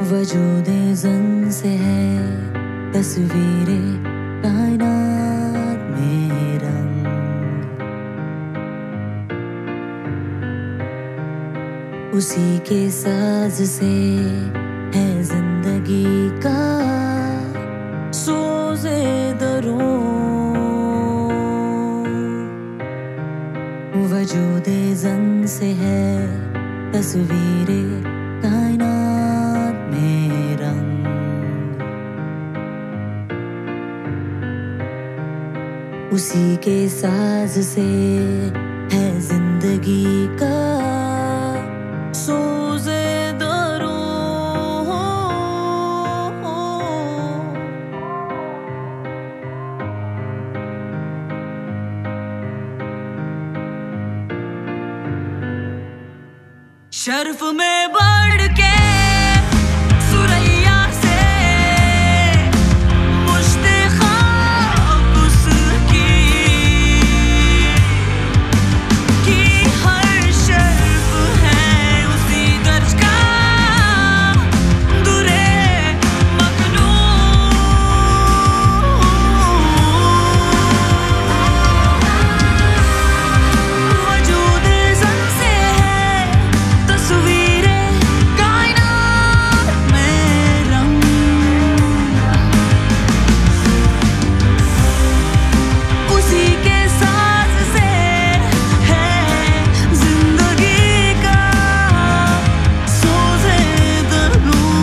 वजूदे ज़न से है तस्वीरे कायनात में रंग, उसी के साज से है जिंदगी का सोज़े दरों। वजूदे ज़न से है तस्वीरे कायनात में रंग, उसी के साज से है जिंदगी का सोज़े दरों। शर्फ में बढ़ के सुरैया से मुश्ते ख्वाब उसकी कि हर शर्फ है उसी दर्ज का दुरे मखनूं। वजूदे ज़न से है तस्वीरे कायनात में रंग, उसी के साज से है जिंदगी का सोज़े दरूं।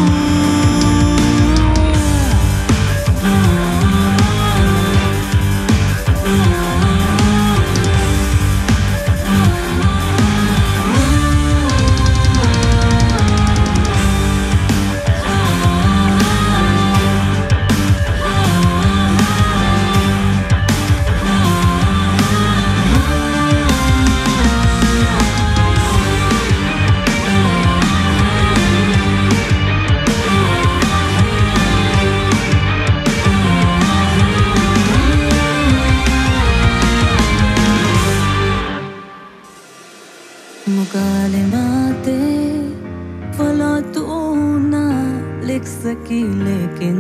मुकालमाते फला तू ना लिख सकी लेकिन,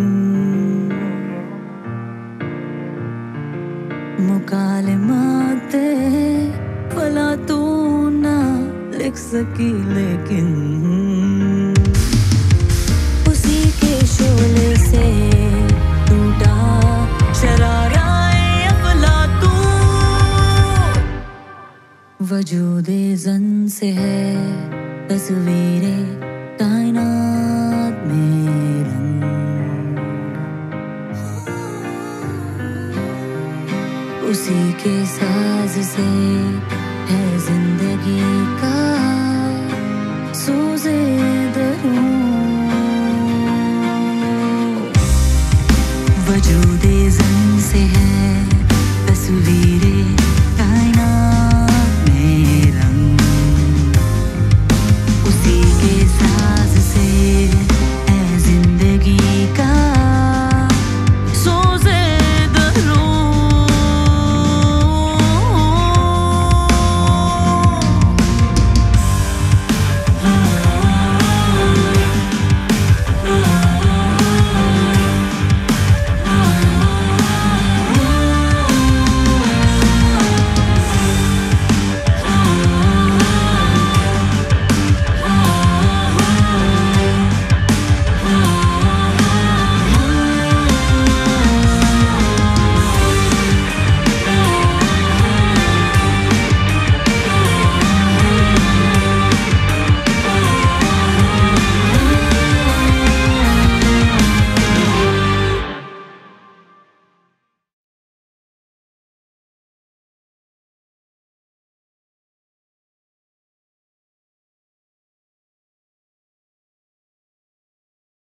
मुकालमाते फला तू ना लिख सकी लेकिन, उसी के शोले से टूटा शराराए अफलातून। वजूदे ज़न से है तस्वीरे कायनात में रंग, उसी के साज से है जिंदगी का सोज़े